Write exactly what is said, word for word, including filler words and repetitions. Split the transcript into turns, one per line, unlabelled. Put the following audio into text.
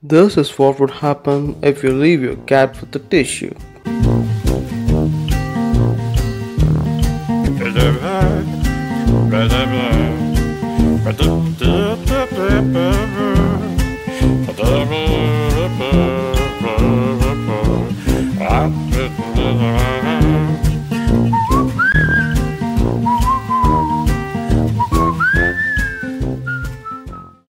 This is what would happen if you leave your cat with a tissue.
Blah, blah, blah.